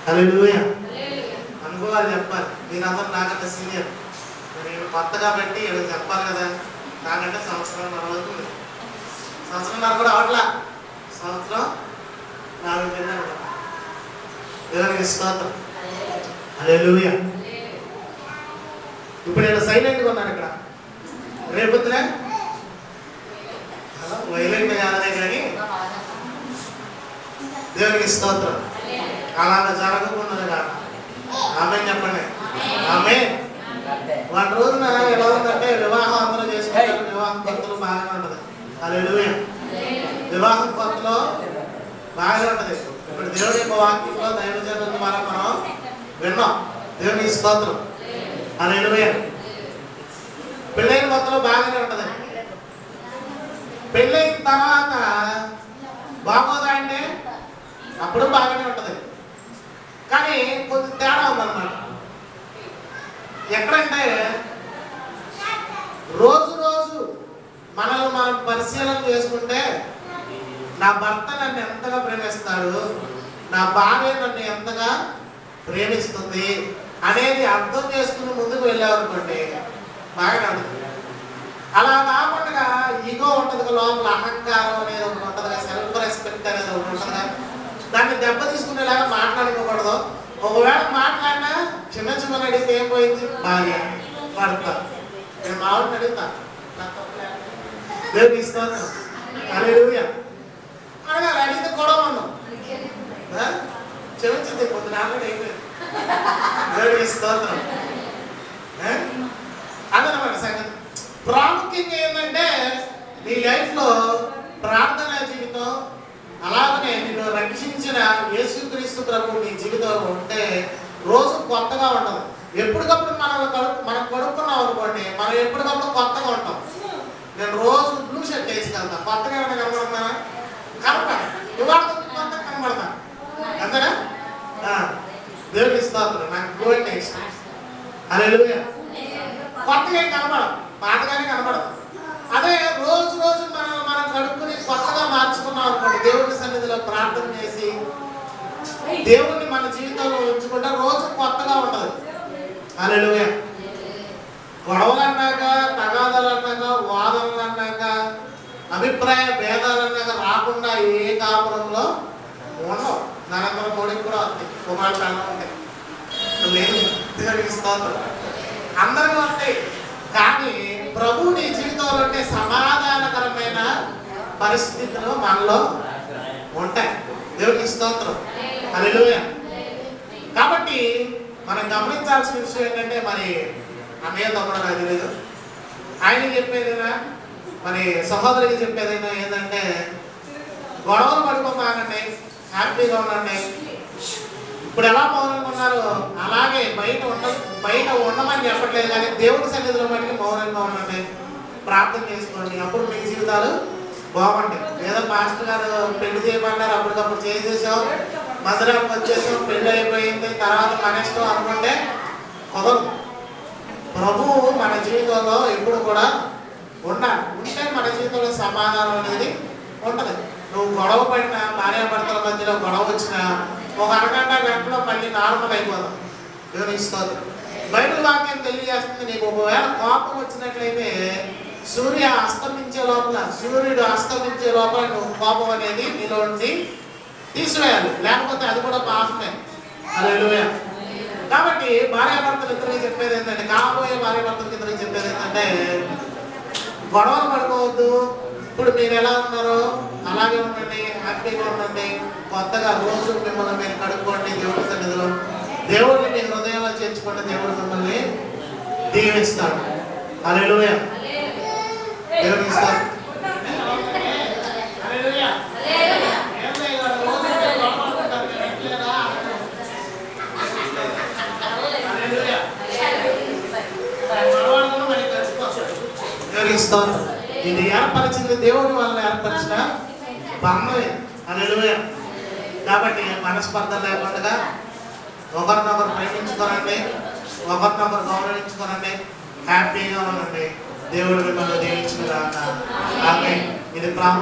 హల్లెలూయా. అనుభవాలు చెప్పాలి. మీరందరూ నాకంటే సీనియర్, నేను కొత్త కాబట్టి ఇలా చెప్పాలి కదా. నాకంటే సంవత్సరం అవుతుంది, సంవత్సరంన్నర కూడా అవట్లా, సంవత్సరం 4 నెలలు. దేవునికి స్తోత్రం. హల్లెలూయా. ఇప్పుడు నేను సైలెంట్గా ఉన్నాను ఇక్కడ, రేపొద్దునే వైలెంట్ కాదనే కానీ దేవునికి స్తోత్రం. అలాగా జరగకుండా ఆమె చెప్పండి. ఆమె వాటి రోజున ఎలా ఉందంటే వివాహం అందరూ చేసుకుంటారు, వివాహం కొత్తలు బాగానే ఉంటుంది. హల్లెలూయా. వివాహం కొత్తలో బాగానే ఉంటుంది. ఇప్పుడు దేవుడి యొక్క వాక్యంలో దైవజనుల ద్వారా మనం విన్నాం. దేవునికి స్తోత్రం. హల్లెలూయా. పెళ్ళైన కొత్తలో బాగానే ఉంటుంది. పెళ్ళైన తర్వాత బాగోదా అంటే అప్పుడు బాగానే ఉంటుంది, కానీ కొంచెం తేడా ఉందన్నమాట. ఎక్కడంటే రోజు రోజు మనల్ని మనం పరిశీలన చేసుకుంటే నా భర్త నన్ను ఎంతగా ప్రేమిస్తాడు, నా భార్య నన్ను ఎంతగా ప్రేమిస్తుంది అనేది అర్థం చేసుకుని ముందుకు వెళ్ళామనుకోండి బాగానే ఉంటుంది. అలా కాకుండా ఈగో ఉంటుంది లోపల, అహంకారం అనేది ఒకటి ఉంటుంది, సెల్ఫ్ రెస్పెక్ట్ అనేది ఒకటి ఉంటుంది. దాన్ని దెబ్బ తీసుకునేలాగా మాట్లాడుకోకూడదు. ఒకవేళ మాట్లాడినా చిన్న చిన్న అడిగితే ఏం పోయింది, భార్య భర్త. నేను మావాడిని అడుగుతా, దేవుడికి ఇస్తాను. హల్లెలూయా. అడగాలి, అడిగితే గొడవ ఉన్నాం క్షమించింది కొద్ది నాలుగు అయిపోయింది. దేవుడికి ఇస్తాను. అదనమాట సంగతి. ప్రాముఖ్యంగా ఏంటంటే నీ లైఫ్లో ప్రార్థనా జీవితం, అలాగనే నిన్ను రక్షించిన యేసుక్రీస్తు ప్రభు నీ జీవితంలో ఉంటే రోజు కొత్తగా ఉండదు. ఎప్పటికప్పుడు మనం కడుక్కున్నాం అనుకోండి, మనం ఎప్పటికప్పుడు కొత్తగా ఉంటాం. నేను రోజు బ్లూ షర్ట్ వేసుకెళ్తా, కొత్తగా ఏమైనా కనబడుతున్నానా? కనపడ ఇవాళ కొత్త కనబడతా అంతేనా? దేవుడికి ఇస్తాను. నాకు బ్లూ అంటే ఇష్టం. హల్లెలూయా. కొత్తగా ఏం కనబడదు, పాతగానే కనబడదు. అదే రోజు రోజు మనం కడుక్కుని కొత్తగా మార్చుకున్నాం అనుకోండి, దేవుడి సన్నిధిలో ప్రార్థన చేసి దేవుడిని మన జీవితంలో ఉంచుకుంటే రోజు కొత్తగా ఉంటుంది. హల్లెలూయా. గొడవలు అన్నాక, తగాదాలు అన్నాక, వాదనలు అన్నాక, అభిప్రాయ భేదాలు అన్నాక రాకుండా ఏ కాపురంలో ఉండవు. నరేంద్ర మోడీకి కూడా వస్తాయి, కుమారుడు అన్న ఉంటాయి, లేదు దేవుడికి స్తోత్రం. అందరికీ ఉంటాయి. కానీ ప్రభు నీ జీవితంలో ఉంటే సమాధానకరమైన పరిస్థితులు మనలో ఉంటాయి. దేవుడికి స్తోత్రం. హల్లెలూయా. కాబట్టి మనం గమనించాల్సిన విషయం ఏంటంటే, మరి అన్నయ్య తమ్ముడు నాకు తెలియదు, ఆయన చెప్పేదైనా మరి సహోదరికి చెప్పేదైనా ఏంటంటే, గొడవలు పడుకోమాకండి, హ్యాపీగా ఉండండి. ఇప్పుడు ఎలా మౌనంగా ఉన్నారో అలాగే బయట ఉండమని చెప్పట్లేదు, కానీ దేవుడి సన్నిధిలో మటుకు మౌనంగా ఉండండి, ప్రార్థన చేసుకోండి. అప్పుడు మీ జీవితాలు బాగుంటాయి. ఏదో పాస్టర్ గారు పెళ్లి చేయమన్నారు, అప్పటికప్పుడు చేసేసాం, మధురానికి వచ్చేసాం, పెళ్లి అయిపోయింది, తర్వాత మన ఇష్టం అనుకుంటే కుదరదు. ప్రభువు మన జీవితంలో ఎప్పుడు కూడా ఉండాలి. ఉంటే మన జీవితంలో సమాధానం అనేది ఉంటుంది. నువ్వు గొడవ పడిన భార్యాభర్తల మధ్యలో గొడవ వచ్చినా ఒక అరగంట గంటలో మళ్ళీ నార్మల్ అయిపోతాం. దేవునికి స్తోత్రం. బైబిల్ వాక్యం తెలియజేస్తుంది, నీకు ఒకవేళ కోపం వచ్చినట్లయితే సూర్యుడు అస్తమించే లోపల నువ్వు కోపం అనేది నీలో ఉండి తీసివేయాలి, లేకపోతే అది కూడా పాపమే. హల్లెలూయా. కాబట్టి భార్యాభర్తలు ఇద్దరికి చెప్పేది ఏంటంటే, కాబోయే భార్యాభర్తలకు ఇద్దరికి చెప్పేది ఏంటంటే, గొడవలు పడుకోవద్దు. ఇప్పుడు మీరు ఎలా ఉన్నారో అలాగే ఉండండి, హ్యాపీగా ఉండండి. కొత్తగా రోజు మిమ్మల్ని మీరు కడుక్కోండి దేవుడి సన్నిధిలో. దేవుడిని మీ హృదయంలో చేర్చుకోండి, దేవుడు మిమ్మల్ని దీవిస్తాడు. హల్లెలూయా. దేవుడికి ఇస్తాడు. ఇది ఏర్పరిచింది దేవుడి వల్ల ఏర్పరిచిన బంధమే. హల్లెలూయా. కాబట్టి మనస్పర్ధ లేకుండా ఒకరినొకరు ప్రేమించుకోనండి, ఒకరినొకరు గౌరవించుకోనండి, హ్యాపీగా ఉండండి. దేవుడు మిమ్మల్ని దీవించును గాక. ఆమేన్. ఇది